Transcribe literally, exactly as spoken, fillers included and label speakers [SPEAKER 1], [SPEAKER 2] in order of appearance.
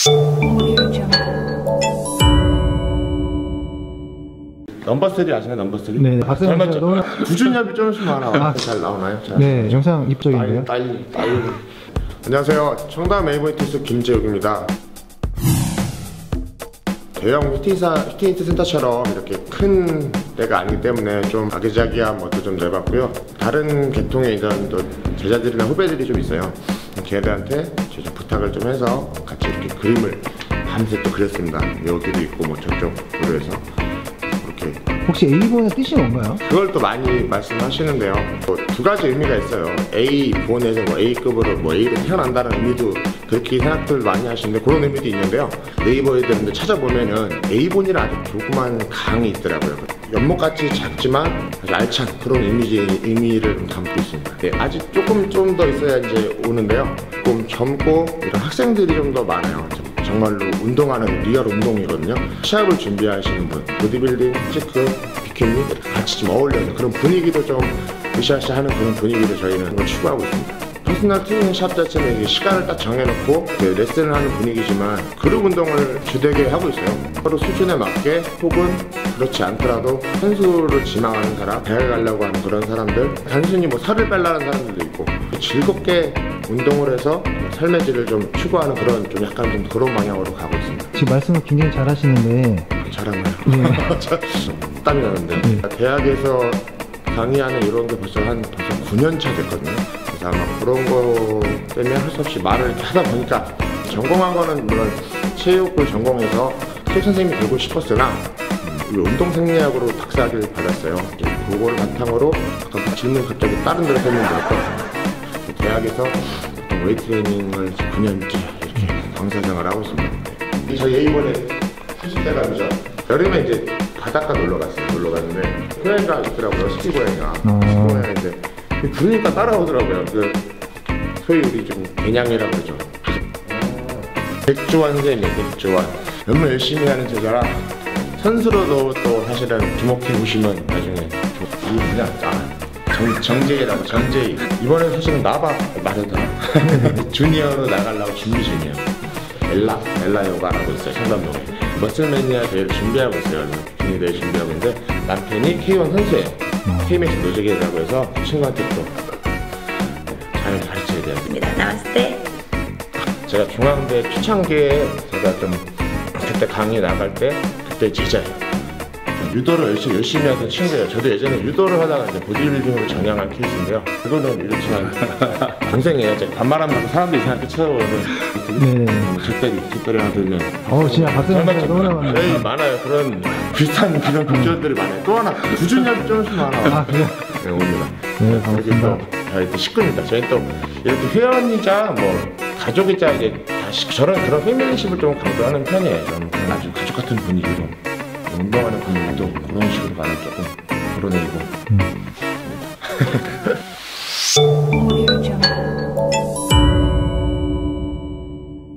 [SPEAKER 1] 넘버 쓰리 아시나요? 넘버 쓰리?
[SPEAKER 2] 네, 박세영 씨가 너무
[SPEAKER 1] 구준엽이 조금씩 많아. 아, 잘 나오나요? 잘.
[SPEAKER 2] 네, 영상 입적인데요.
[SPEAKER 1] 딸, 딸, 딸. 안녕하세요. 청담 에이브이티에스 김재욱입니다. 대형 피트니스, 피트니스 센터처럼 이렇게 큰 데가 아니기 때문에 좀 아기자기한 것도 좀 내봤고요. 다른 계통의 이런 또 제자들이나 후배들이 좀 있어요. 걔들한테 제가 부탁을 좀 해서 같이 이렇게 그림을 밤새 또 그렸습니다. 여기도 있고 뭐 저쪽으로 해서 이렇게.
[SPEAKER 2] 혹시 A본의 뜻이 뭔가요?
[SPEAKER 1] 그걸 또 많이 말씀하시는데요. 뭐 두 가지 의미가 있어요. A본에서 뭐 A급으로 뭐 A로 태어난다는 의미도 그렇게 생각들 많이 하시는데 그런 의미도 있는데요. 네이버에 들는데 찾아보면은 A본이라는 아주 조그만 강이 있더라고요. 연못같이 작지만 아주 알찬 그런 이미지, 의미를 좀 담고 있습니다. 네, 아직 조금 좀 더 있어야 이제 오는데요. 좀 젊고 이런 학생들이 좀 더 많아요. 정말로 운동하는 리얼 운동이거든요. 시합을 준비하시는 분, 보디빌딩, 체크, 비키니 같이 좀 어울려서 그런 분위기도 좀 으쌰으쌰하는 그런 분위기를 저희는 추구하고 있습니다. 퍼스널 트레이닝 샵 자체는 이제 시간을 딱 정해놓고 레슨을 하는 분위기지만 그룹 운동을 주되게 하고 있어요. 서로 수준에 맞게 혹은 그렇지 않더라도 선수를 지망하는 사람, 대회 가려고 하는 그런 사람들, 단순히 뭐 살을 빼려는 사람들도 있고 즐겁게 운동을 해서 삶의 질을 좀 추구하는 그런 좀 약간 좀 그런 방향으로 가고 있습니다.
[SPEAKER 2] 지금 말씀을 굉장히 잘하시는데
[SPEAKER 1] 잘하나요?
[SPEAKER 2] 네.
[SPEAKER 1] 땀이 나는데 네. 대학에서 강의하는 이런 게 벌써 한 벌써 구 년 차 됐거든요. 그래서 아마 그런 거 때문에 할 수 없이 말을 이렇게 하다 보니까 전공한 거는 물론 체육을 전공해서 체육 선생님이 되고 싶었으나 음, 운동생리학으로 박사학위를 받았어요. 그거를 바탕으로 아까 질문 갑자기 다른 데로 설명드렸고 대학에서 웨이트 트레이닝을 구 년째 이렇게 강사생활을 하고 있습니다. 저희 A본에 삼십 대 가면서 여름에 이제 바닷가 놀러 갔어요. 놀러 갔는데 고양이가 있더라고요. 스키 고양이가.
[SPEAKER 2] 어.
[SPEAKER 1] 스키 고양이인데 부르니까 따라오더라고요. 그 소위 우리 좀 개냥이라고 그러죠. 백조환 선생님이에요. 백조환. 너무 열심히 하는 제자라 선수로도 또 사실은 주목해 보시면 나중에 이 뭐냐 아, 정, 정재희라고 정재희. 이번에 사실은 나봐 말해도 주니어로 나가려고 준비 중이에요. 엘라 엘라 요가라고 있어요. 청담동에 머슬매니아 대회를 준비하고 있어요. 비키니 대회 준비하고 있는데 남편이 케이 원 선수예요. 케이맥스 노재계라고 해서 친구한테 또 잘 가르쳐야 돼요.
[SPEAKER 3] 나왔을
[SPEAKER 1] 제가 중앙대 초창기에 제가 좀 그때 강의 나갈 때 그때 제자예요. 유도를 열심히, 열심히 하던 친구예요. 저도 예전에 유도를 하다가 이제 보디빌딩으로 전향한 케이스인데요. 그거는 이렇지만 동생이에요. 제가 반말하면 사람들이 이상하게 쳐다보는
[SPEAKER 2] 네네.
[SPEAKER 1] 뒷다리, 뒷다리 하나 들면
[SPEAKER 2] 어우 진짜 박세영 씨가 너무나 많네요.
[SPEAKER 1] 네, 많아요. 그런 비슷한 그런 비주얼들이 많아요. 또 하나 구준엽이 조금씩 많아.
[SPEAKER 2] 아 그래요?
[SPEAKER 1] 네, 옵니다.
[SPEAKER 2] 네, 반갑습니다.
[SPEAKER 1] 저희 또 식구입니다. 저희 또 이렇게 회원이자 뭐 가족이자 이제 다 저런 그런 패밀리십을 좀 강조하는 편이에요. 좀 아주 가족 같은 분위기로 운동하는 분위기도 그런 식으로 가는 조금 그런 애이고. 음.